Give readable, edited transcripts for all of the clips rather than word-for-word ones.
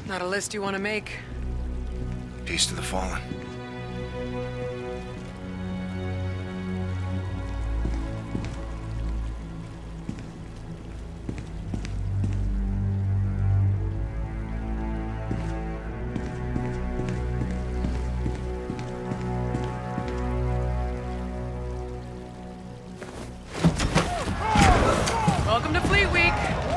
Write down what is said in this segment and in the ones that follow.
Not a list you want to make. Peace to the fallen. Welcome to Fleet Week.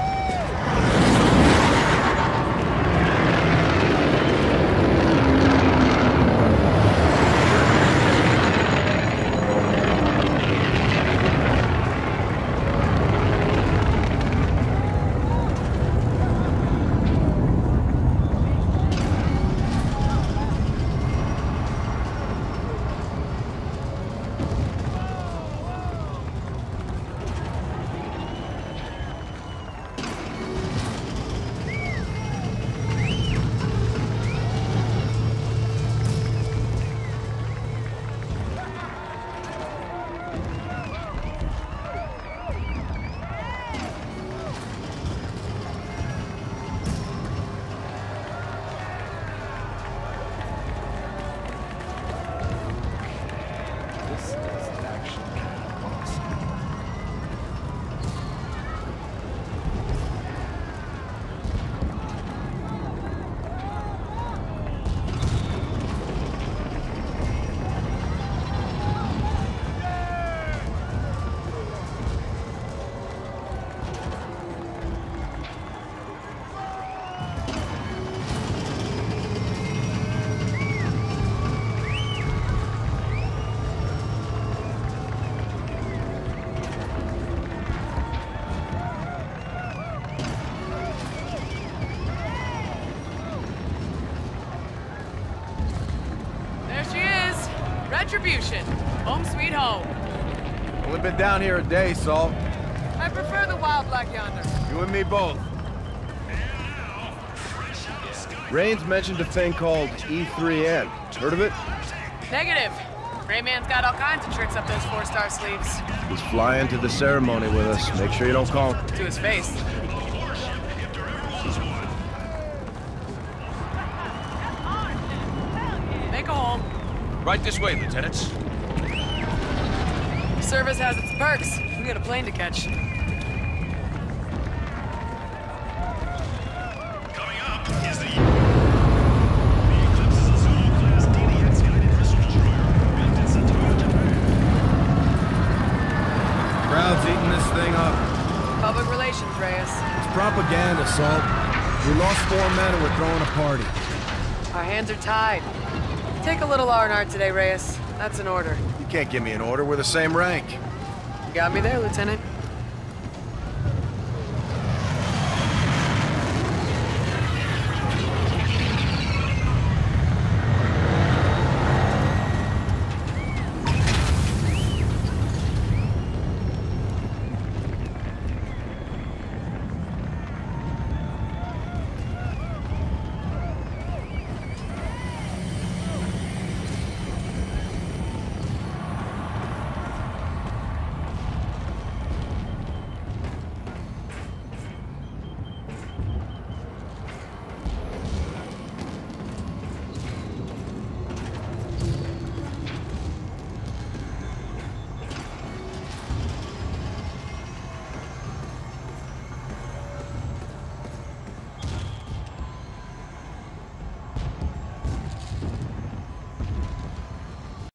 Retribution. Home sweet home. Only been down here a day, Salt. I prefer the wild black yonder. You and me both. Raines mentioned a thing called E3N. Heard of it? Negative. Rayman's got all kinds of tricks up those 4-star sleeves. He's flying to the ceremony with us. Make sure you don't call him. To his face. Make a hole. Right this way, Lieutenants. Service has its perks. We got a plane to catch. Coming up is the Eclipse is a Zulu-class DDX guided research destroyer built in Saitama, Japan. Crowd's eating this thing up. Public relations, Reyes. It's propaganda, Salt. We lost 4 men and we're throwing a party. Our hands are tied. Take a little R&R today, Reyes. That's an order. You can't give me an order. We're the same rank. You got me there, Lieutenant.